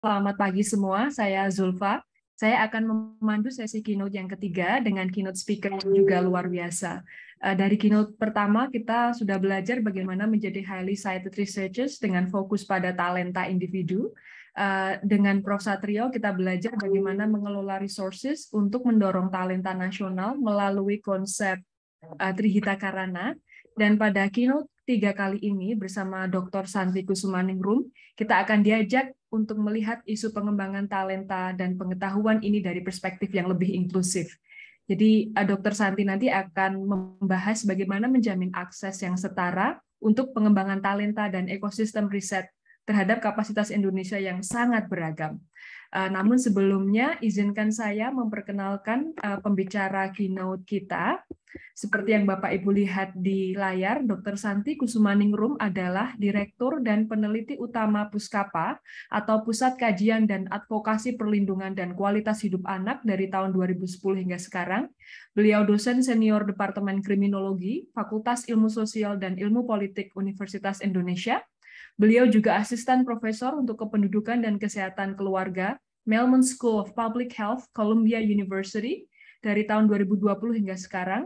Selamat pagi semua, saya Zulfa. Saya akan memandu sesi keynote yang ketiga dengan keynote speaker yang juga luar biasa. Dari keynote pertama, kita sudah belajar bagaimana menjadi highly cited researchers dengan fokus pada talenta individu. Dengan Prof. Satrio, kita belajar bagaimana mengelola resources untuk mendorong talenta nasional melalui konsep Trihita Karana. Dan pada keynote 3 kali ini bersama Dr. Santi Kusumaningrum, kita akan diajak untuk melihat isu pengembangan talenta dan pengetahuan ini dari perspektif yang lebih inklusif. Jadi Dr. Santi nanti akan membahas bagaimana menjamin akses yang setara untuk pengembangan talenta dan ekosistem riset terhadap kapasitas Indonesia yang sangat beragam. Namun sebelumnya izinkan saya memperkenalkan pembicara keynote kita. Seperti yang Bapak Ibu lihat di layar, Dr. Santi Kusumaningrum adalah Direktur dan Peneliti Utama Puskapa atau Pusat Kajian dan Advokasi Perlindungan dan Kualitas Hidup Anak dari tahun 2010 hingga sekarang. Beliau dosen senior Departemen Kriminologi, Fakultas Ilmu Sosial dan Ilmu Politik Universitas Indonesia. Beliau juga asisten profesor untuk kependudukan dan kesehatan keluarga, Mailman School of Public Health, Columbia University, dari tahun 2020 hingga sekarang.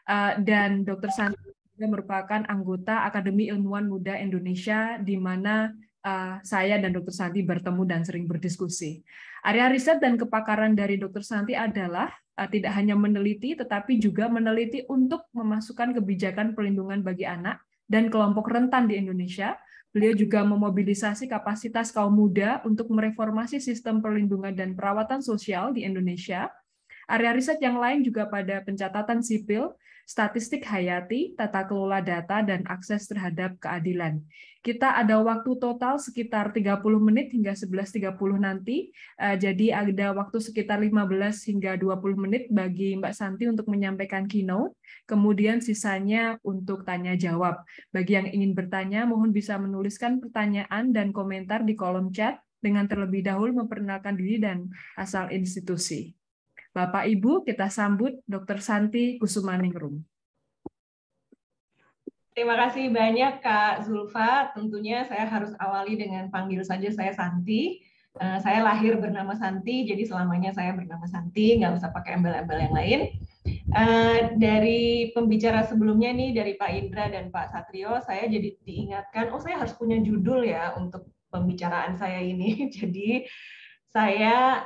Dan Dr. Santi juga merupakan anggota Akademi Ilmuwan Muda Indonesia, di mana saya dan Dr. Santi bertemu dan sering berdiskusi. Area riset dan kepakaran dari Dr. Santi adalah tidak hanya meneliti, tetapi juga meneliti untuk memasukkan kebijakan perlindungan bagi anak dan kelompok rentan di Indonesia. Beliau juga memobilisasi kapasitas kaum muda untuk mereformasi sistem perlindungan dan perawatan sosial di Indonesia. Area riset yang lain juga pada pencatatan sipil, statistik hayati, tata kelola data, dan akses terhadap keadilan. Kita ada waktu total sekitar 30 menit hingga 11.30 nanti, jadi ada waktu sekitar 15 hingga 20 menit bagi Mbak Santi untuk menyampaikan keynote, kemudian sisanya untuk tanya jawab. Bagi yang ingin bertanya, mohon bisa menuliskan pertanyaan dan komentar di kolom chat dengan terlebih dahulu memperkenalkan diri dan asal institusi. Bapak Ibu, kita sambut Dr. Santi Kusumaningrum. Terima kasih banyak Kak Zulfa. Tentunya saya harus awali dengan panggil saja saya Santi. Saya lahir bernama Santi, jadi selamanya saya bernama Santi, nggak usah pakai embel-embel yang lain. Dari pembicara sebelumnya nih, dari Pak Indra dan Pak Satrio, saya jadi diingatkan, oh saya harus punya judul ya untuk pembicaraan saya ini. Jadi saya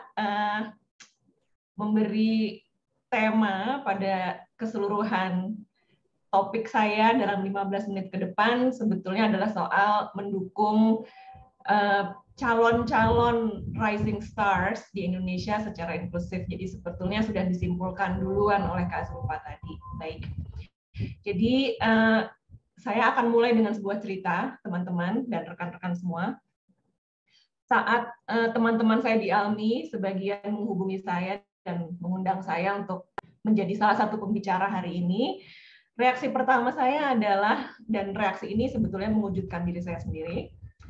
memberi tema pada keseluruhan topik saya dalam 15 menit ke depan sebetulnya adalah soal mendukung calon-calon rising stars di Indonesia secara inklusif. Jadi sebetulnya sudah disimpulkan duluan oleh Kak Zulfa tadi. Baik. Jadi saya akan mulai dengan sebuah cerita, teman-teman dan rekan-rekan semua. Saat teman-teman saya di ALMI, sebagian menghubungi saya dan mengundang saya untuk menjadi salah satu pembicara hari ini, reaksi pertama saya adalah, dan reaksi ini sebetulnya mewujudkan diri saya sendiri,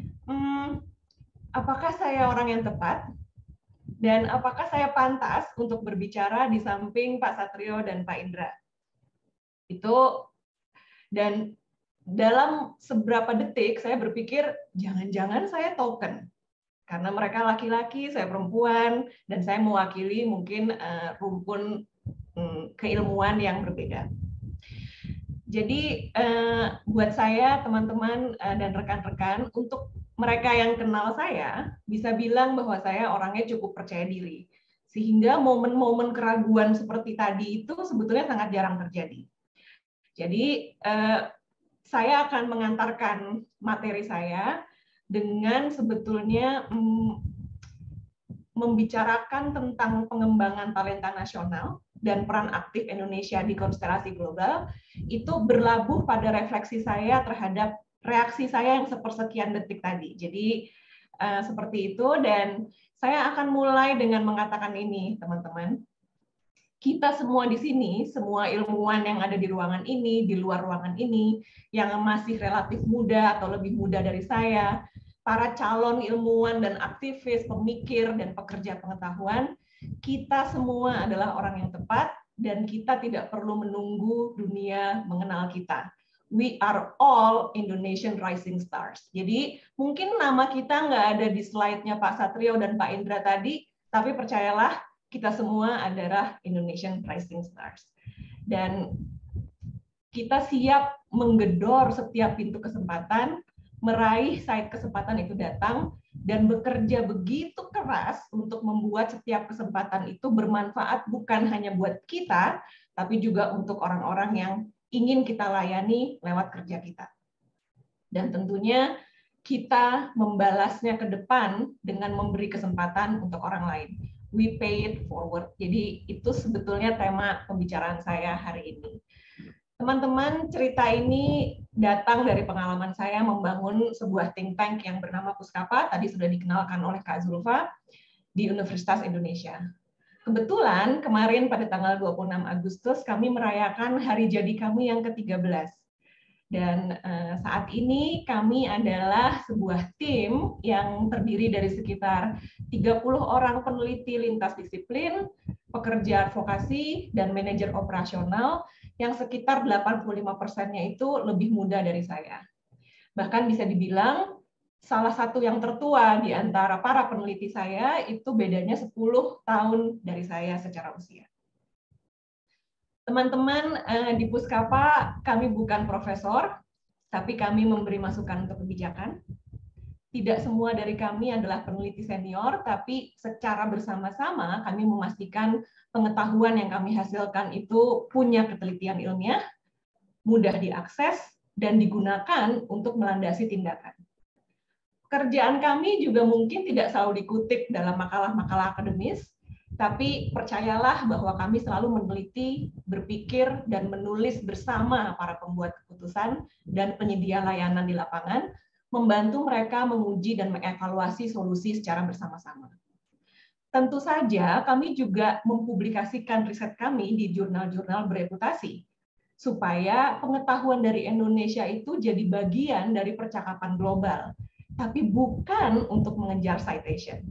apakah saya orang yang tepat? Dan apakah saya pantas untuk berbicara di samping Pak Satrio dan Pak Indra? Itu, dan dalam seberapa detik saya berpikir, jangan-jangan saya token. Karena mereka laki-laki, saya perempuan, dan saya mewakili mungkin rumpun keilmuan yang berbeda. Jadi buat saya, teman-teman dan rekan-rekan, untuk mereka yang kenal saya, bisa bilang bahwa saya orangnya cukup percaya diri. Sehingga momen-momen keraguan seperti tadi itu sebetulnya sangat jarang terjadi. Jadi saya akan mengantarkan materi saya dengan sebetulnya membicarakan tentang pengembangan talenta nasional dan peran aktif Indonesia di konstelasi global, itu berlabuh pada refleksi saya terhadap reaksi saya yang sepersekian detik tadi. Jadi seperti itu, dan saya akan mulai dengan mengatakan ini, teman-teman. Kita semua di sini, semua ilmuwan yang ada di ruangan ini, di luar ruangan ini, yang masih relatif muda atau lebih muda dari saya, para calon ilmuwan dan aktivis, pemikir, dan pekerja pengetahuan, kita semua adalah orang yang tepat, dan kita tidak perlu menunggu dunia mengenal kita we are all Indonesian Rising Stars. Jadi mungkin nama kita nggak ada di slide-nya Pak Satrio dan Pak Indra tadi, tapi percayalah kita semua adalah Indonesian Rising Stars. Dan kita siap menggedor setiap pintu kesempatan, meraih saat kesempatan itu datang, dan bekerja begitu keras untuk membuat setiap kesempatan itu bermanfaat bukan hanya buat kita, tapi juga untuk orang-orang yang ingin kita layani lewat kerja kita. Dan tentunya kita membalasnya ke depan dengan memberi kesempatan untuk orang lain. We pay it forward. Jadi itu sebetulnya tema pembicaraan saya hari ini. Teman-teman, cerita ini datang dari pengalaman saya membangun sebuah think tank yang bernama Puskapa, tadi sudah dikenalkan oleh Kak Zulfa, di Universitas Indonesia. Kebetulan kemarin pada tanggal 26 Agustus kami merayakan hari jadi kami yang ke-13. Dan saat ini kami adalah sebuah tim yang terdiri dari sekitar 30 orang peneliti lintas disiplin, pekerja advokasi, dan manajer operasional yang sekitar 85%-nya itu lebih muda dari saya. Bahkan bisa dibilang salah satu yang tertua di antara para peneliti saya itu bedanya 10 tahun dari saya secara usia. Teman-teman di Puskapa, kami bukan profesor, tapi kami memberi masukan untuk kebijakan. Tidak semua dari kami adalah peneliti senior, tapi secara bersama-sama kami memastikan pengetahuan yang kami hasilkan itu punya ketelitian ilmiah, mudah diakses, dan digunakan untuk melandasi tindakan. Pekerjaan kami juga mungkin tidak selalu dikutip dalam makalah-makalah akademis, tapi percayalah bahwa kami selalu meneliti, berpikir, dan menulis bersama para pembuat keputusan dan penyedia layanan di lapangan, membantu mereka menguji dan mengevaluasi solusi secara bersama-sama. Tentu saja kami juga mempublikasikan riset kami di jurnal-jurnal bereputasi, supaya pengetahuan dari Indonesia itu jadi bagian dari percakapan global, tapi bukan untuk mengejar citation.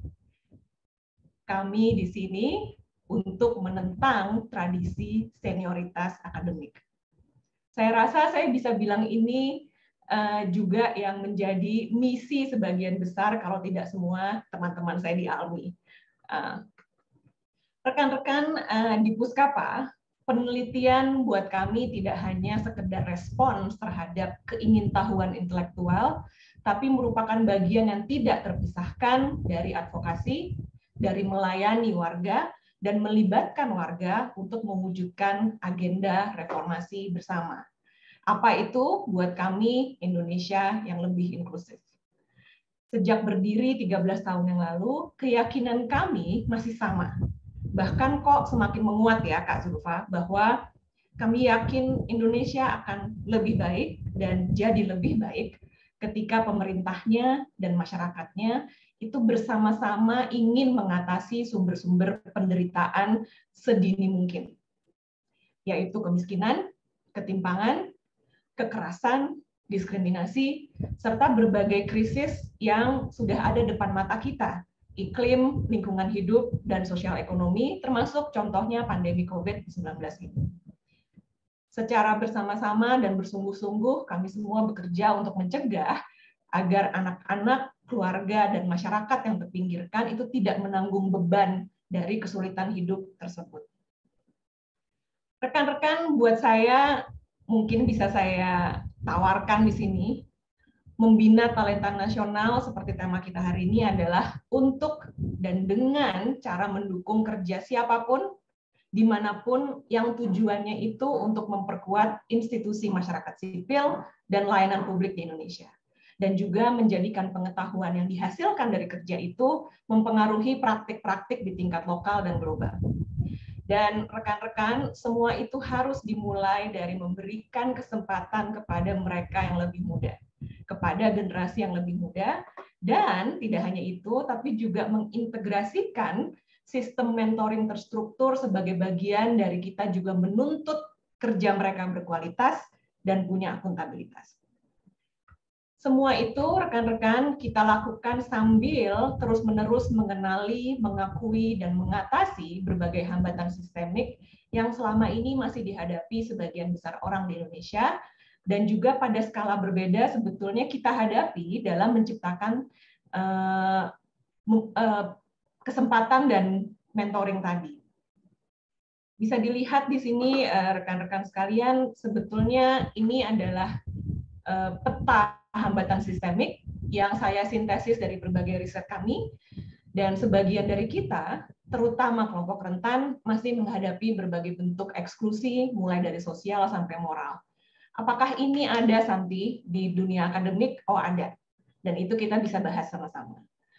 Kami di sini untuk menentang tradisi senioritas akademik. Saya rasa saya bisa bilang ini juga yang menjadi misi sebagian besar, kalau tidak semua teman-teman saya di ALMI. Rekan-rekan di Puskapa, penelitian buat kami tidak hanya sekedar respons terhadap keingintahuan intelektual, tapi merupakan bagian yang tidak terpisahkan dari advokasi, dari melayani warga, dan melibatkan warga untuk mewujudkan agenda reformasi bersama. Apa itu buat kami Indonesia yang lebih inklusif? Sejak berdiri 13 tahun yang lalu, keyakinan kami masih sama. Bahkan kok semakin menguat ya Kak Zulfa, bahwa kami yakin Indonesia akan lebih baik dan jadi lebih baik ketika pemerintahnya dan masyarakatnya itu bersama-sama ingin mengatasi sumber-sumber penderitaan sedini mungkin, yaitu kemiskinan, ketimpangan, kekerasan, diskriminasi, serta berbagai krisis yang sudah ada depan mata kita, iklim, lingkungan hidup, dan sosial ekonomi, termasuk contohnya pandemi COVID-19 ini. Secara bersama-sama dan bersungguh-sungguh, kami semua bekerja untuk mencegah agar anak-anak, keluarga, dan masyarakat yang terpinggirkan itu tidak menanggung beban dari kesulitan hidup tersebut. Rekan-rekan, buat saya, mungkin bisa saya tawarkan di sini, membina talenta nasional seperti tema kita hari ini adalah untuk dan dengan cara mendukung kerja siapapun, dimanapun yang tujuannya itu untuk memperkuat institusi masyarakat sipil dan layanan publik di Indonesia. Dan juga menjadikan pengetahuan yang dihasilkan dari kerja itu mempengaruhi praktik-praktik di tingkat lokal dan global. Dan rekan-rekan, semua itu harus dimulai dari memberikan kesempatan kepada mereka yang lebih muda, kepada generasi yang lebih muda, dan tidak hanya itu, tapi juga mengintegrasikan sistem mentoring terstruktur sebagai bagian dari kita juga menuntut kerja mereka berkualitas dan punya akuntabilitas. Semua itu rekan-rekan kita lakukan sambil terus-menerus mengenali, mengakui, dan mengatasi berbagai hambatan sistemik yang selama ini masih dihadapi sebagian besar orang di Indonesia, dan juga pada skala berbeda sebetulnya kita hadapi dalam menciptakan kesempatan dan mentoring tadi. Bisa dilihat di sini rekan-rekan sekalian, sebetulnya ini adalah peta hambatan sistemik yang saya sintesis dari berbagai riset kami, dan sebagian dari kita, terutama kelompok rentan, masih menghadapi berbagai bentuk eksklusi, mulai dari sosial sampai moral. Apakah ini ada, Santi, di dunia akademik? Oh, ada. Dan itu kita bisa bahas sama-sama.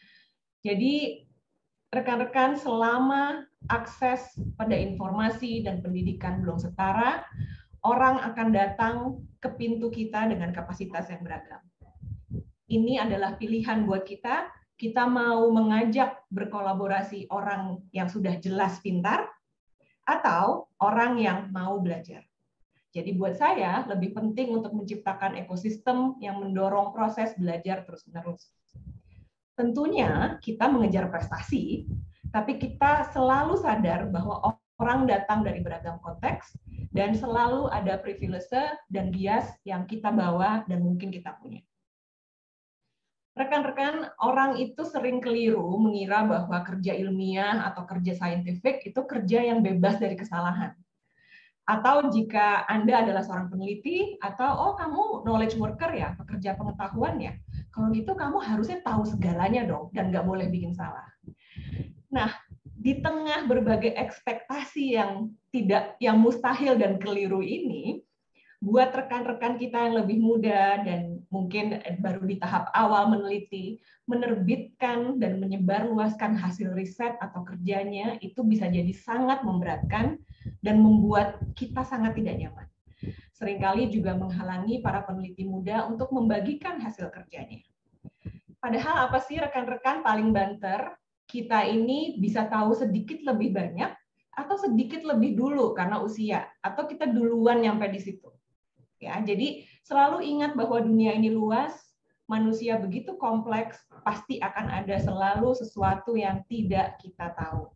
Jadi, rekan-rekan, selama akses pada informasi dan pendidikan belum setara, orang akan datang ke pintu kita dengan kapasitas yang beragam. Ini adalah pilihan buat kita. Kita mau mengajak berkolaborasi orang yang sudah jelas pintar, atau orang yang mau belajar. Jadi buat saya, lebih penting untuk menciptakan ekosistem yang mendorong proses belajar terus-menerus. Tentunya kita mengejar prestasi, tapi kita selalu sadar bahwa orang datang dari beragam konteks, dan selalu ada privilege dan bias yang kita bawa dan mungkin kita punya. Rekan-rekan, orang itu sering keliru mengira bahwa kerja ilmiah atau kerja saintifik itu kerja yang bebas dari kesalahan. Atau jika Anda adalah seorang peneliti, atau oh kamu knowledge worker ya, pekerja pengetahuan ya, kalau gitu kamu harusnya tahu segalanya dong, dan nggak boleh bikin salah. Nah, di tengah berbagai ekspektasi yang mustahil dan keliru ini, buat rekan-rekan kita yang lebih muda dan mungkin baru di tahap awal meneliti, menerbitkan dan menyebarluaskan hasil riset atau kerjanya itu bisa jadi sangat memberatkan dan membuat kita sangat tidak nyaman. Seringkali juga menghalangi para peneliti muda untuk membagikan hasil kerjanya. Padahal apa sih rekan-rekan paling banter? Kita ini bisa tahu sedikit lebih banyak atau sedikit lebih dulu karena usia, atau kita duluan nyampe di situ. Ya, jadi selalu ingat bahwa dunia ini luas, manusia begitu kompleks, pasti akan ada selalu sesuatu yang tidak kita tahu.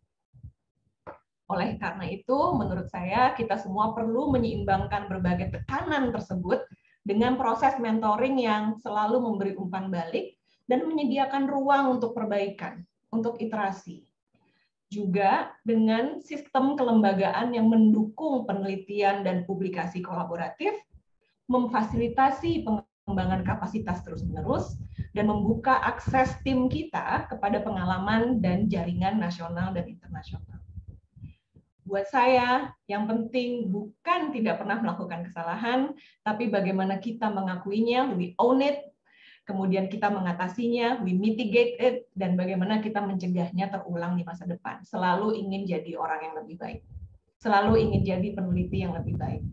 Oleh karena itu, menurut saya kita semua perlu menyeimbangkan berbagai tekanan tersebut dengan proses mentoring yang selalu memberi umpan balik dan menyediakan ruang untuk perbaikan, untuk iterasi. Juga dengan sistem kelembagaan yang mendukung penelitian dan publikasi kolaboratif, memfasilitasi pengembangan kapasitas terus-menerus, dan membuka akses tim kita kepada pengalaman dan jaringan nasional dan internasional. Buat saya, yang penting bukan tidak pernah melakukan kesalahan, tapi bagaimana kita mengakuinya, we own it, kemudian kita mengatasinya, we mitigate it, dan bagaimana kita mencegahnya terulang di masa depan. Selalu ingin jadi orang yang lebih baik. Selalu ingin jadi peneliti yang lebih baik.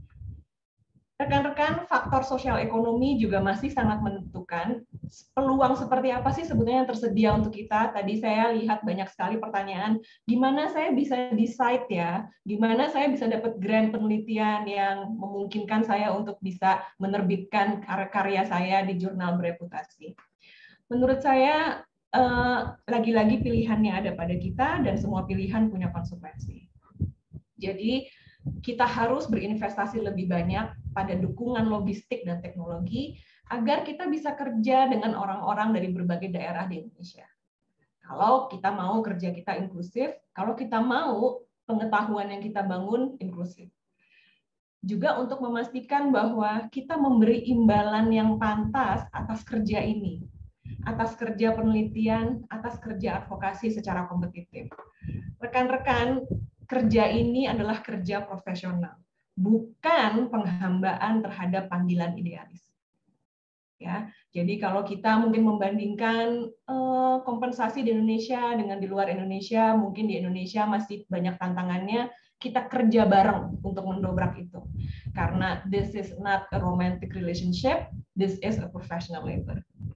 Rekan-rekan, faktor sosial ekonomi juga masih sangat menentukan. Peluang seperti apa sih sebetulnya yang tersedia untuk kita? Tadi saya lihat banyak sekali pertanyaan, gimana saya bisa decide ya? Gimana saya bisa dapat grant penelitian yang memungkinkan saya untuk bisa menerbitkan karya saya di jurnal bereputasi? Menurut saya, lagi-lagi pilihannya ada pada kita dan semua pilihan punya konsekuensi. Jadi, kita harus berinvestasi lebih banyak pada dukungan logistik dan teknologi agar kita bisa kerja dengan orang-orang dari berbagai daerah di Indonesia. Kalau kita mau kerja kita inklusif, kalau kita mau pengetahuan yang kita bangun inklusif. Juga untuk memastikan bahwa kita memberi imbalan yang pantas atas kerja ini, atas kerja penelitian, atas kerja advokasi secara kompetitif. Rekan-rekan, kerja ini adalah kerja profesional, bukan penghambaan terhadap panggilan idealis. Ya, jadi kalau kita mungkin membandingkan kompensasi di Indonesia dengan di luar Indonesia, mungkin di Indonesia masih banyak tantangannya. Kita kerja bareng untuk mendobrak itu, karena this is not a romantic relationship, this is a professional labor.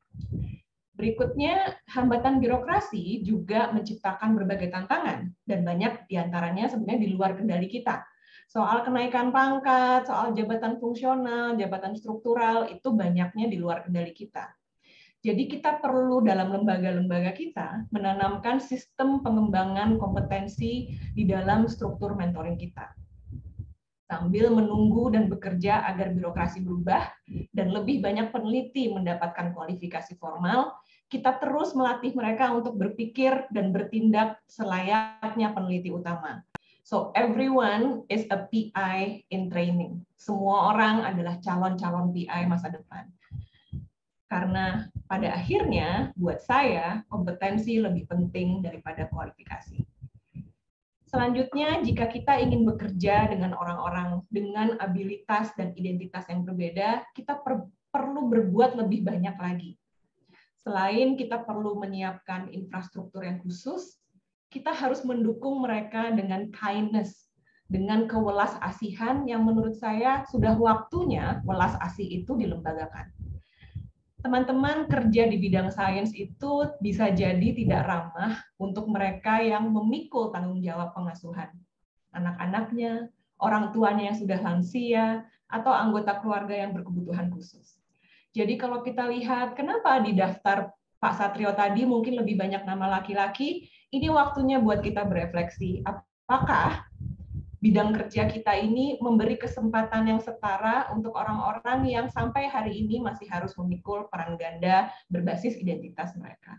Berikutnya, hambatan birokrasi juga menciptakan berbagai tantangan, dan banyak diantaranya sebenarnya di luar kendali kita. Soal kenaikan pangkat, soal jabatan fungsional, jabatan struktural, itu banyaknya di luar kendali kita. Jadi kita perlu dalam lembaga-lembaga kita menanamkan sistem pengembangan kompetensi di dalam struktur mentoring kita. sambil menunggu dan bekerja agar birokrasi berubah dan lebih banyak peneliti mendapatkan kualifikasi formal, kita terus melatih mereka untuk berpikir dan bertindak selayaknya peneliti utama. So everyone is a PI in training. Semua orang adalah calon-calon PI masa depan. Karena pada akhirnya buat saya kompetensi lebih penting daripada kualifikasi. Selanjutnya, jika kita ingin bekerja dengan orang-orang dengan abilitas dan identitas yang berbeda, kita perlu berbuat lebih banyak lagi. Selain kita perlu menyiapkan infrastruktur yang khusus, kita harus mendukung mereka dengan kindness, dengan kewelas asihan yang menurut saya sudah waktunya welas asih itu dilembagakan. Teman-teman kerja di bidang sains itu bisa jadi tidak ramah untuk mereka yang memikul tanggung jawab pengasuhan. Anak-anaknya, orang tuanya yang sudah lansia, atau anggota keluarga yang berkebutuhan khusus. Jadi kalau kita lihat kenapa di daftar Pak Satrio tadi mungkin lebih banyak nama laki-laki, ini waktunya buat kita berefleksi. Apakah bidang kerja kita ini memberi kesempatan yang setara untuk orang-orang yang sampai hari ini masih harus memikul peran ganda berbasis identitas mereka.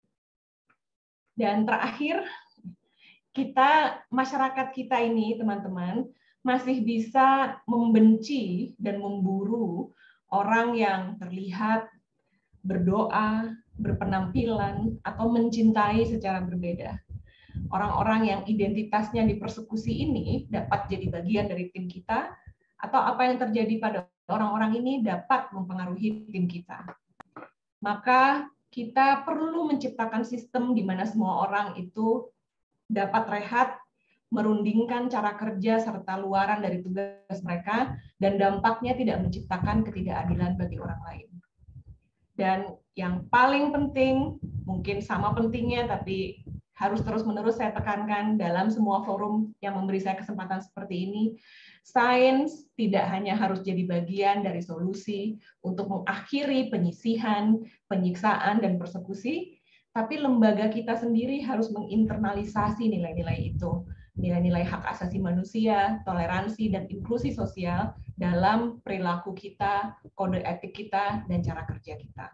Dan terakhir, masyarakat kita ini, teman-teman, masih bisa membenci dan memburu orang yang terlihat berdoa, berpenampilan, atau mencintai secara berbeda. Orang-orang yang identitasnya dipersekusi ini dapat jadi bagian dari tim kita, atau apa yang terjadi pada orang-orang ini dapat mempengaruhi tim kita. Maka kita perlu menciptakan sistem di mana semua orang itu dapat rehat, merundingkan cara kerja serta luaran dari tugas mereka, dan dampaknya tidak menciptakan ketidakadilan bagi orang lain. Dan yang paling penting, mungkin sama pentingnya, tapi harus terus-menerus saya tekankan dalam semua forum yang memberi saya kesempatan seperti ini, sains tidak hanya harus jadi bagian dari solusi untuk mengakhiri penyisihan, penyiksaan, dan persekusi, tapi lembaga kita sendiri harus menginternalisasi nilai-nilai itu, nilai-nilai hak asasi manusia, toleransi, dan inklusi sosial dalam perilaku kita, kode etik kita, dan cara kerja kita.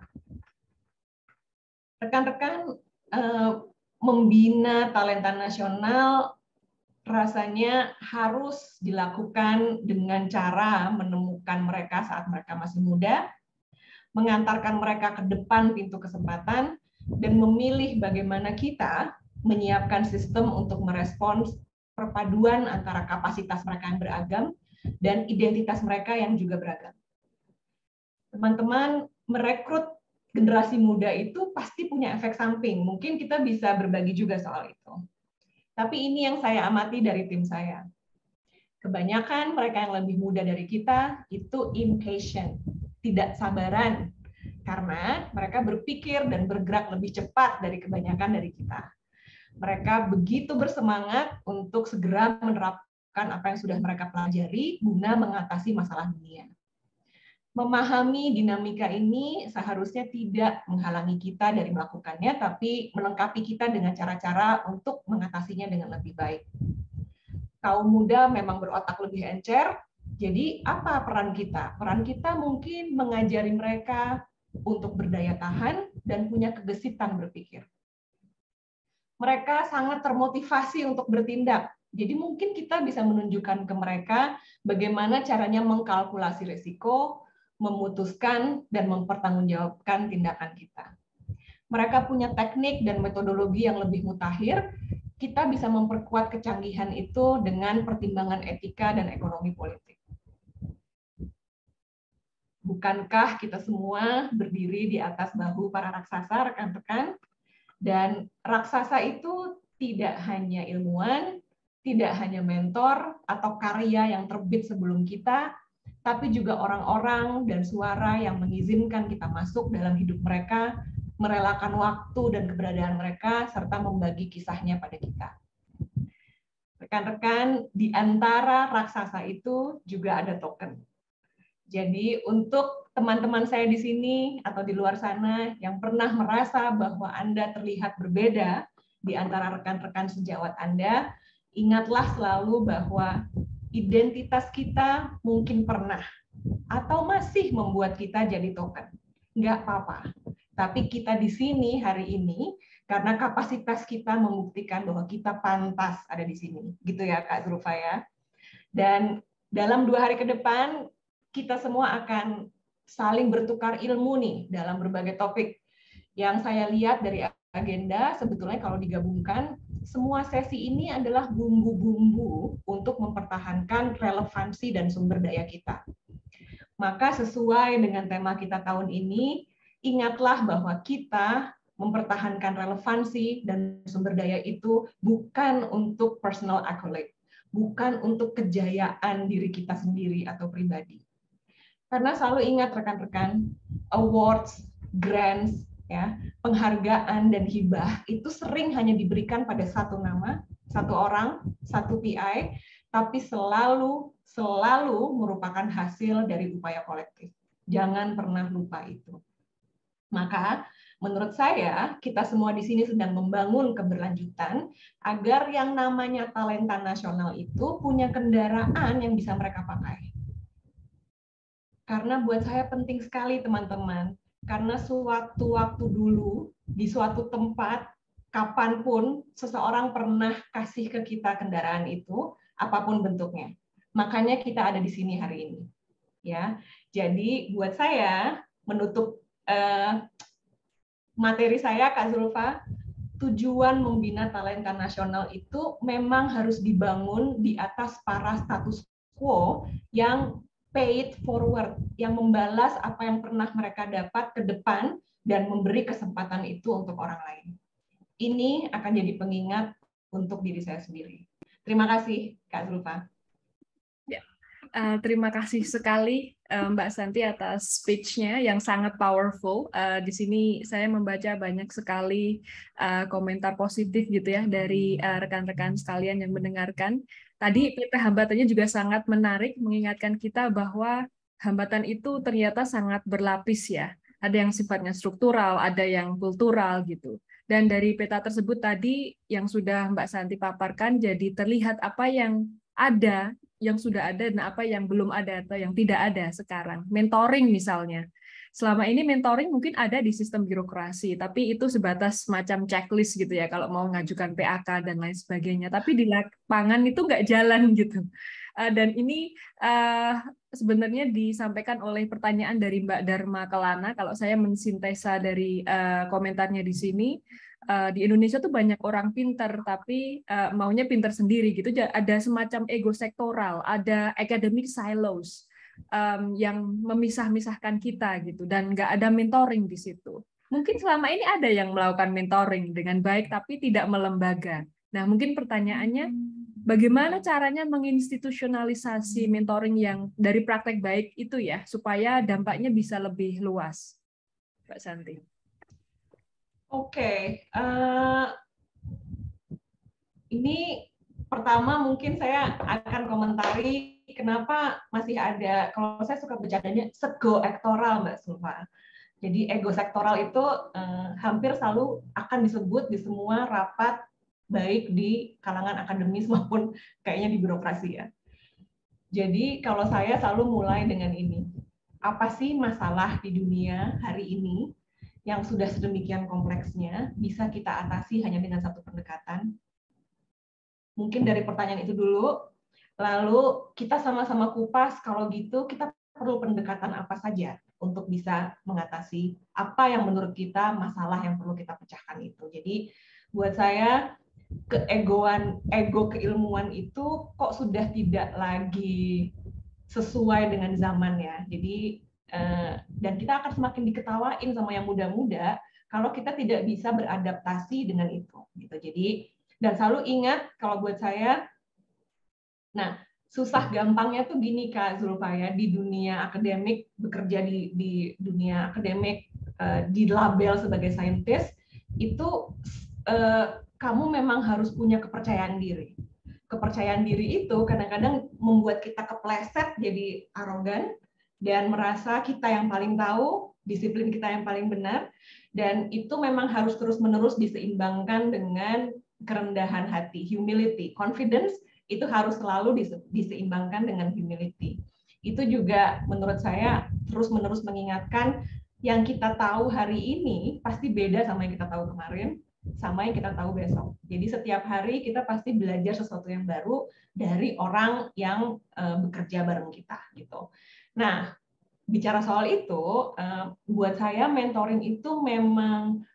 Rekan-rekan, membina talenta nasional rasanya harus dilakukan dengan cara menemukan mereka saat mereka masih muda, mengantarkan mereka ke depan pintu kesempatan, dan memilih bagaimana kita menyiapkan sistem untuk merespons perpaduan antara kapasitas mereka yang beragam dan identitas mereka yang juga beragam. Teman-teman, merekrut generasi muda itu pasti punya efek samping. Mungkin kita bisa berbagi juga soal itu. Tapi ini yang saya amati dari tim saya. Kebanyakan mereka yang lebih muda dari kita itu impatient, tidak sabaran, karena mereka berpikir dan bergerak lebih cepat dari kebanyakan dari kita. Mereka begitu bersemangat untuk segera menerapkan apa yang sudah mereka pelajari guna mengatasi masalah dunia. Memahami dinamika ini seharusnya tidak menghalangi kita dari melakukannya, tapi melengkapi kita dengan cara-cara untuk mengatasinya dengan lebih baik. Kaum muda memang berotak lebih encer, jadi apa peran kita? Peran kita mungkin mengajari mereka untuk berdaya tahan dan punya kegesitan berpikir. Mereka sangat termotivasi untuk bertindak, jadi mungkin kita bisa menunjukkan ke mereka bagaimana caranya mengkalkulasi risiko, memutuskan dan mempertanggungjawabkan tindakan kita. Mereka punya teknik dan metodologi yang lebih mutakhir. Kita bisa memperkuat kecanggihan itu dengan pertimbangan etika dan ekonomi politik. Bukankah kita semua berdiri di atas bahu para raksasa, rekan-rekan? Dan raksasa itu tidak hanya ilmuwan, tidak hanya mentor atau karya yang terbit sebelum kita, tapi juga orang-orang dan suara yang mengizinkan kita masuk dalam hidup mereka, merelakan waktu dan keberadaan mereka, serta membagi kisahnya pada kita. Rekan-rekan, di antara raksasa itu juga ada token. Jadi untuk teman-teman saya di sini atau di luar sana yang pernah merasa bahwa Anda terlihat berbeda di antara rekan-rekan sejawat Anda, ingatlah selalu bahwa identitas kita mungkin pernah atau masih membuat kita jadi token. Nggak apa-apa. Tapi kita di sini hari ini karena kapasitas kita membuktikan bahwa kita pantas ada di sini. Gitu ya Kak Zulfa ya. Dan dalam 2 hari ke depan, kita semua akan saling bertukar ilmu nih dalam berbagai topik. Yang saya lihat dari agenda, sebetulnya kalau digabungkan, semua sesi ini adalah bumbu-bumbu untuk mempertahankan relevansi dan sumber daya kita. Maka sesuai dengan tema kita tahun ini, ingatlah bahwa kita mempertahankan relevansi dan sumber daya itu bukan untuk personal accolade, bukan untuk kejayaan diri kita sendiri atau pribadi. Karena selalu ingat rekan-rekan, awards, grants, ya, penghargaan dan hibah itu sering hanya diberikan pada satu nama, satu orang, satu PI, tapi selalu merupakan hasil dari upaya kolektif. Jangan pernah lupa itu. Maka menurut saya, kita semua di sini sedang membangun keberlanjutan agar yang namanya talenta nasional itu punya kendaraan yang bisa mereka pakai. Karena buat saya penting sekali teman-teman, karena sewaktu-waktu dulu, di suatu tempat, kapanpun seseorang pernah kasih ke kita kendaraan itu, apapun bentuknya. Makanya kita ada di sini hari ini. Ya, jadi buat saya menutup materi saya, Kak Zulfa, tujuan membina talenta nasional itu memang harus dibangun di atas para status quo yang paid forward, yang membalas apa yang pernah mereka dapat ke depan dan memberi kesempatan itu untuk orang lain. Ini akan jadi pengingat untuk diri saya sendiri. Terima kasih, Kak Zulfa. Terima kasih sekali Mbak Santi atas speech-nya yang sangat powerful. Di sini saya membaca banyak sekali komentar positif gitu ya dari rekan-rekan sekalian yang mendengarkan. Tadi PP hambatannya juga sangat menarik mengingatkan kita bahwa hambatan itu ternyata sangat berlapis ya. Ada yang sifatnya struktural, ada yang kultural gitu. Dan dari peta tersebut tadi yang sudah Mbak Santi paparkan jadi terlihat apa yang ada, yang sudah ada dan apa yang belum ada atau yang tidak ada sekarang. Mentoring misalnya. Selama ini mentoring mungkin ada di sistem birokrasi, tapi itu sebatas semacam checklist gitu ya kalau mau mengajukan PAK dan lain sebagainya. Tapi di lapangan itu nggak jalan gitu. Dan ini sebenarnya disampaikan oleh pertanyaan dari Mbak Dharma Kelana. Kalau saya mensintesa dari komentarnya di sini, di Indonesia tuh banyak orang pintar tapi maunya pintar sendiri gitu. Ada semacam ego sektoral, ada academic silos yang memisah-misahkan kita gitu dan nggak ada mentoring di situ. Mungkin selama ini ada yang melakukan mentoring dengan baik tapi tidak melembaga. Nah, mungkin pertanyaannya bagaimana caranya menginstitusionalisasi mentoring yang dari praktek baik itu ya supaya dampaknya bisa lebih luas, Mbak Santi? Oke, ini pertama mungkin saya akan komentari kenapa masih ada, kalau saya suka bercandanya, sego ektoral Mbak Zulfa. Jadi ego sektoral itu hampir selalu akan disebut di semua rapat, baik di kalangan akademis maupun kayaknya di birokrasi ya. Jadi kalau saya selalu mulai dengan ini, apa sih masalah di dunia hari ini yang sudah sedemikian kompleksnya bisa kita atasi hanya dengan satu pendekatan? Mungkin dari pertanyaan itu dulu, lalu kita sama-sama kupas, kalau gitu kita perlu pendekatan apa saja untuk bisa mengatasi apa yang menurut kita masalah yang perlu kita pecahkan itu. Jadi buat saya ego keilmuan itu kok sudah tidak lagi sesuai dengan zaman ya. Jadi dan kita akan semakin diketawain sama yang muda-muda kalau kita tidak bisa beradaptasi dengan itu gitu. Jadi dan selalu ingat kalau buat saya, nah susah gampangnya tuh gini Kak Zulfa ya, di dunia akademik, bekerja di dunia akademik, di label sebagai saintis itu kamu memang harus punya kepercayaan diri. Kepercayaan diri itu kadang-kadang membuat kita kepleset jadi arogan dan merasa kita yang paling tahu, disiplin kita yang paling benar, dan itu memang harus terus-menerus diseimbangkan dengan kerendahan hati, humility, confidence, itu harus selalu diseimbangkan dengan humility. Itu juga menurut saya terus-menerus mengingatkan yang kita tahu hari ini pasti beda sama yang kita tahu kemarin, sama yang kita tahu besok. Jadi setiap hari kita pasti belajar sesuatu yang baru dari orang yang bekerja bareng kita gitu. Nah, bicara soal itu, buat saya mentoring itu memang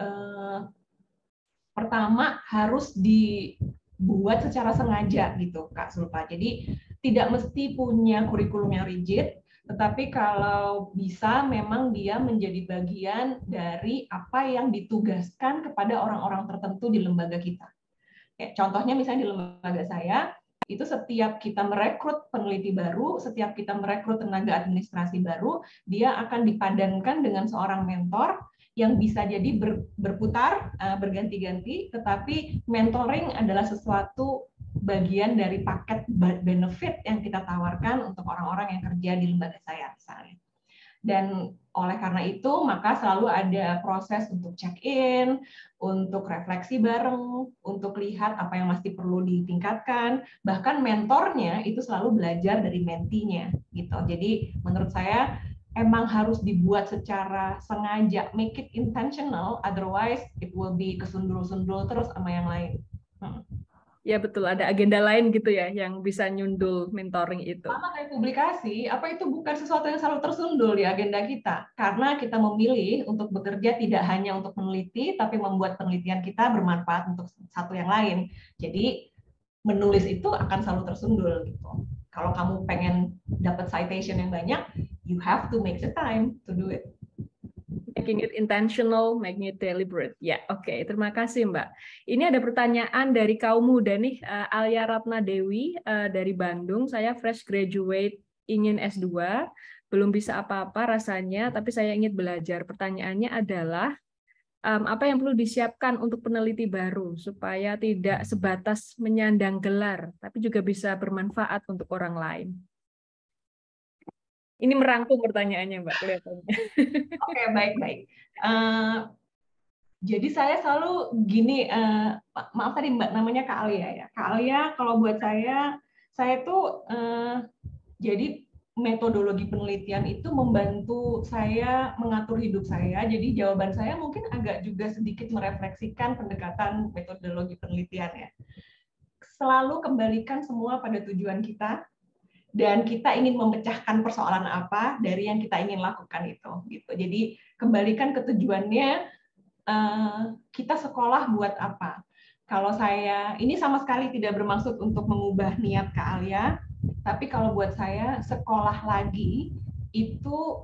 pertama harus dibuat secara sengaja gitu, Kak Zulfa. Jadi tidak mesti punya kurikulum yang rigid, tetapi kalau bisa memang dia menjadi bagian dari apa yang ditugaskan kepada orang-orang tertentu di lembaga kita. Contohnya misalnya di lembaga saya, itu setiap kita merekrut peneliti baru, setiap kita merekrut tenaga administrasi baru, dia akan dipadankan dengan seorang mentor yang bisa jadi berputar, berganti-ganti, tetapi mentoring adalah sesuatu bagian dari paket benefit yang kita tawarkan untuk orang-orang yang kerja di lembaga saya misalnya. Dan oleh karena itu, maka selalu ada proses untuk check-in, untuk refleksi bareng, untuk lihat apa yang masih perlu ditingkatkan. Bahkan mentornya itu selalu belajar dari mentinya, gitu. Jadi menurut saya emang harus dibuat secara sengaja, make it intentional, otherwise it will be kesundul-sundul terus sama yang lain. Ya betul, ada agenda lain gitu ya yang bisa nyundul mentoring itu. Sama kayak publikasi, apa itu bukan sesuatu yang selalu tersundul di agenda kita? Karena kita memilih untuk bekerja tidak hanya untuk meneliti, tapi membuat penelitian kita bermanfaat untuk satu yang lain. Jadi menulis itu akan selalu tersundul gitu. Kalau kamu pengen dapat citation yang banyak, you have to make the time to do it. Making it intentional, making it deliberate. Ya, oke. Terima kasih, Mbak. Ini ada pertanyaan dari kaum muda nih, Alia Ratna Dewi dari Bandung. Saya fresh graduate, ingin S2, belum bisa apa-apa rasanya, tapi saya ingin belajar. Pertanyaannya adalah, apa yang perlu disiapkan untuk peneliti baru supaya tidak sebatas menyandang gelar, tapi juga bisa bermanfaat untuk orang lain? Ini merangkum pertanyaannya, Mbak, kelihatannya. Oke, baik-baik. Jadi saya selalu gini, maaf tadi Mbak namanya Kak Alia ya. Kak Alia, kalau buat saya tuh jadi metodologi penelitian itu membantu saya mengatur hidup saya. Jadi jawaban saya mungkin agak juga sedikit merefleksikan pendekatan metodologi penelitian ya. Selalu kembalikan semua pada tujuan kita, dan kita ingin memecahkan persoalan apa dari yang kita ingin lakukan itu gitu. Jadi kembalikan ke tujuannya, kita sekolah buat apa. Kalau saya ini sama sekali tidak bermaksud untuk mengubah niat Kak Alia, tapi kalau buat saya sekolah lagi itu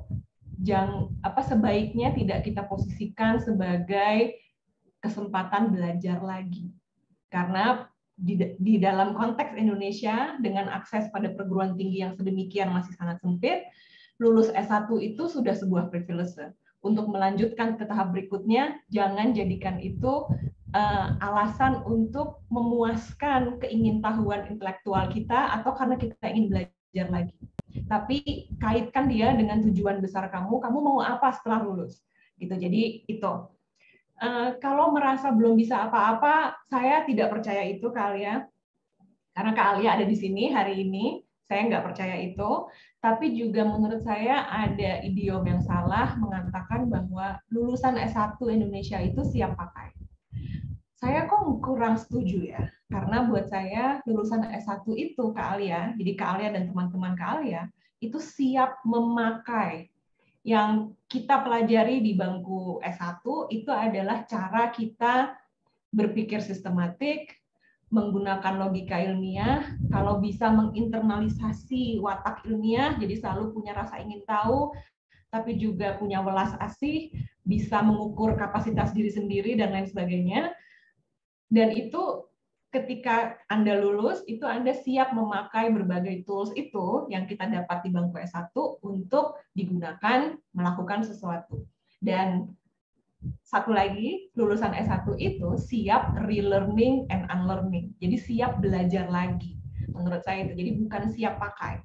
sebaiknya tidak kita posisikan sebagai kesempatan belajar lagi. Karena di dalam konteks Indonesia dengan akses pada perguruan tinggi yang sedemikian masih sangat sempit, lulus S1 itu sudah sebuah privilege. Untuk melanjutkan ke tahap berikutnya, jangan jadikan itu alasan untuk memuaskan keingintahuan intelektual kita atau karena kita ingin belajar lagi. Tapi kaitkan dia dengan tujuan besar kamu mau apa setelah lulus. Gitu. Jadi itu. Kalau merasa belum bisa apa-apa, saya tidak percaya itu Kak Alia. Karena Kak Alia ada di sini hari ini, saya nggak percaya itu. Tapi juga menurut saya ada idiom yang salah mengatakan bahwa lulusan S1 Indonesia itu siap pakai. Saya kok kurang setuju ya, karena buat saya lulusan S1 itu Kak Alia, jadi Kak Alia dan teman-teman Kak Alia, itu siap memakai. Yang kita pelajari di bangku S1 itu adalah cara kita berpikir sistematik, menggunakan logika ilmiah, kalau bisa menginternalisasi watak ilmiah, jadi selalu punya rasa ingin tahu, tapi juga punya welas asih, bisa mengukur kapasitas diri sendiri, dan lain sebagainya. Dan itu ketika Anda lulus, itu Anda siap memakai berbagai tools itu yang kita dapat di bangku S1 untuk digunakan melakukan sesuatu. Dan satu lagi, lulusan S1 itu siap relearning and unlearning. Jadi siap belajar lagi. Menurut saya itu. Jadi bukan siap pakai.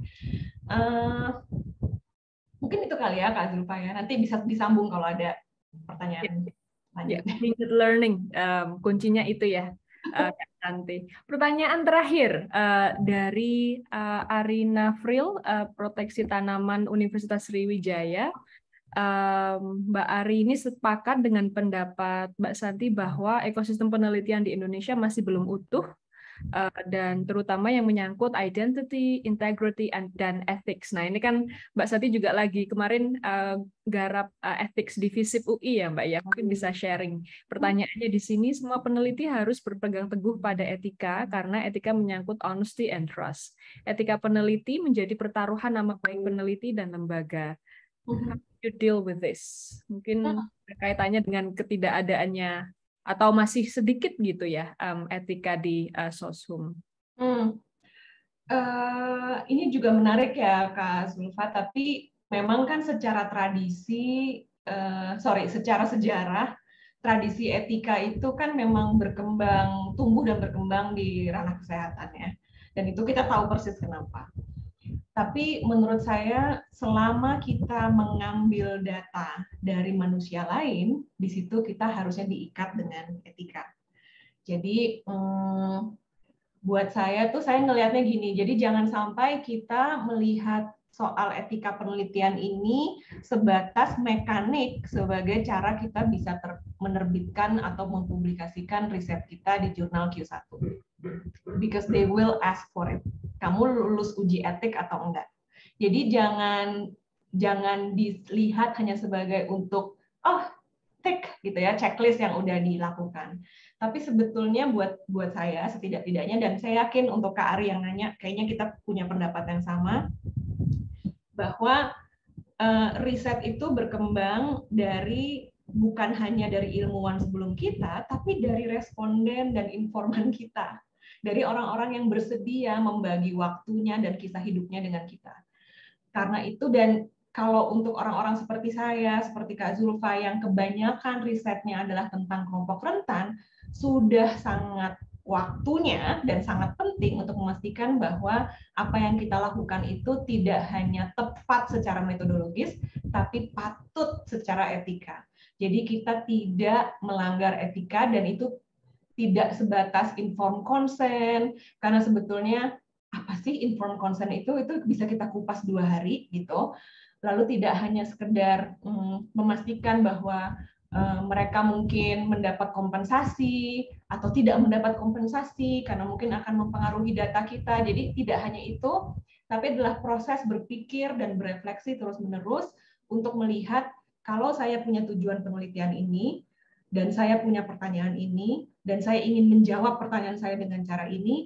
Mungkin itu kali ya Kak Zulfa ya. Nanti bisa disambung kalau ada pertanyaan lanjut. Learning, kuncinya itu ya. Santi. Pertanyaan terakhir dari Arina Fril, Proteksi Tanaman Universitas Sriwijaya. Mbak Ari ini sepakat dengan pendapat Mbak Santi bahwa ekosistem penelitian di Indonesia masih belum utuh, dan terutama yang menyangkut identity, integrity, dan ethics. Nah, ini kan Mbak Santi juga lagi kemarin garap ethics di FISIP UI ya, Mbak ya. Mungkin bisa sharing. Pertanyaannya di sini, semua peneliti harus berpegang teguh pada etika karena etika menyangkut honesty and trust. Etika peneliti menjadi pertaruhan nama baik peneliti dan lembaga. How do you deal with this? Mungkin kaitannya dengan ketidakadaannya atau masih sedikit gitu ya etika di Soshum. Ini juga menarik ya Kak Zulfa, tapi memang kan secara secara sejarah, tradisi etika itu kan memang berkembang, tumbuh dan berkembang di ranah kesehatan ya. Dan itu kita tahu persis kenapa. Tapi menurut saya selama kita mengambil data dari manusia lain, di situ kita harusnya diikat dengan etika. Jadi buat saya tuh saya ngelihatnya gini, jadi jangan sampai kita melihat soal etika penelitian ini sebatas mekanik sebagai cara kita bisa menerbitkan atau mempublikasikan riset kita di jurnal Q1. Because they will ask for it. Kamu lulus uji etik atau enggak? Jadi jangan dilihat hanya sebagai untuk tick gitu ya, checklist yang udah dilakukan. Tapi sebetulnya buat saya setidak-tidaknya, dan saya yakin untuk Kak Ari yang nanya, kayaknya kita punya pendapat yang sama, bahwa riset itu berkembang bukan hanya dari ilmuwan sebelum kita, tapi dari responden dan informan kita. Dari orang-orang yang bersedia membagi waktunya dan kisah hidupnya dengan kita. Karena itu, dan kalau untuk orang-orang seperti saya, seperti Kak Zulfa, yang kebanyakan risetnya adalah tentang kelompok rentan, sudah sangat waktunya dan sangat penting untuk memastikan bahwa apa yang kita lakukan itu tidak hanya tepat secara metodologis, tapi patut secara etika. Jadi kita tidak melanggar etika, dan itu tidak sebatas informed consent, karena sebetulnya apa sih informed consent itu bisa kita kupas 2 hari gitu. Lalu tidak hanya sekedar memastikan bahwa mereka mungkin mendapat kompensasi atau tidak mendapat kompensasi karena mungkin akan mempengaruhi data kita. Jadi tidak hanya itu, tapi adalah proses berpikir dan berefleksi terus-menerus untuk melihat kalau saya punya tujuan penelitian ini dan saya punya pertanyaan ini dan saya ingin menjawab pertanyaan saya dengan cara ini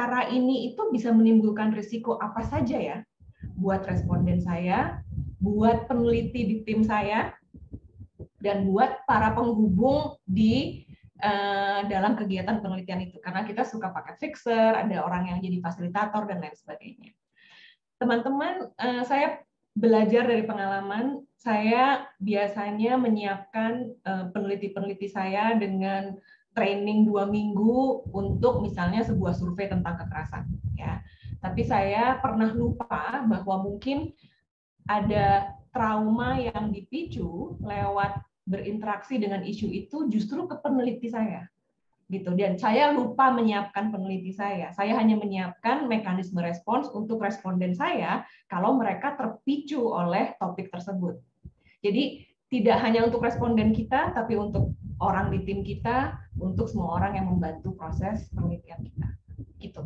itu bisa menimbulkan risiko apa saja ya buat responden saya, buat peneliti di tim saya, dan buat para penghubung di dalam kegiatan penelitian itu. Karena kita suka pakai fixer, ada orang yang jadi fasilitator, dan lain sebagainya. Teman-teman, saya belajar dari pengalaman, saya biasanya menyiapkan peneliti-peneliti saya dengan training 2 minggu untuk misalnya sebuah survei tentang kekerasan. Ya. Tapi saya pernah lupa bahwa mungkin ada trauma yang dipicu lewat berinteraksi dengan isu itu justru ke peneliti saya. Gitu. Dan saya lupa menyiapkan peneliti saya. Saya hanya menyiapkan mekanisme respons untuk responden saya kalau mereka terpicu oleh topik tersebut. Jadi tidak hanya untuk responden kita, tapi untuk orang di tim kita, untuk semua orang yang membantu proses penelitian kita. Gitu.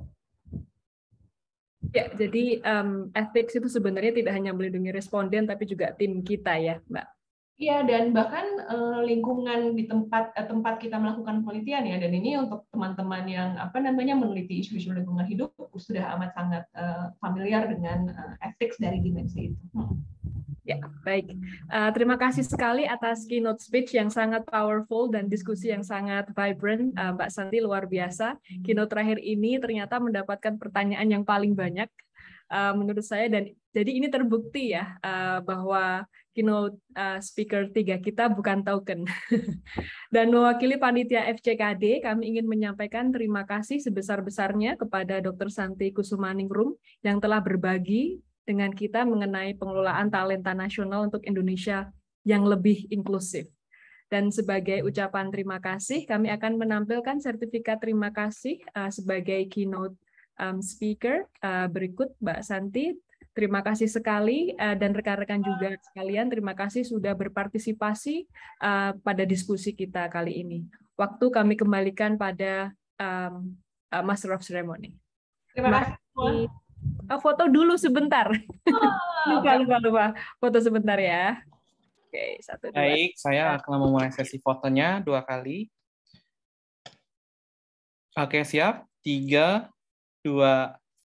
Ya, jadi ethics itu sebenarnya tidak hanya melindungi responden, tapi juga tim kita ya, Mbak. Iya, dan bahkan lingkungan di tempat kita melakukan penelitian ya, dan ini untuk teman-teman yang meneliti isu-isu lingkungan hidup sudah amat sangat familiar dengan ethics dari dimensi itu. Ya, baik. Terima kasih sekali atas keynote speech yang sangat powerful dan diskusi yang sangat vibrant, Mbak Santi, luar biasa. Keynote terakhir ini ternyata mendapatkan pertanyaan yang paling banyak menurut saya, dan jadi ini terbukti ya bahwa keynote speaker 3 kita bukan token. Dan mewakili panitia FCKD, kami ingin menyampaikan terima kasih sebesar-besarnya kepada Dr. Santi Kusumaningrum yang telah berbagi dengan kita mengenai pengelolaan talenta nasional untuk Indonesia yang lebih inklusif. Dan sebagai ucapan terima kasih, kami akan menampilkan sertifikat terima kasih sebagai keynote speaker. Berikut Mbak Santi. Terima kasih sekali dan rekan-rekan juga sekalian, terima kasih sudah berpartisipasi pada diskusi kita kali ini. Waktu kami kembalikan pada Master of Ceremony. Terima kasih. Foto dulu sebentar. Lupa. Lupa. Foto sebentar ya. Oke, 1, 2. Baik, saya akan memulai sesi fotonya 2 kali. Oke, siap. 3, 2,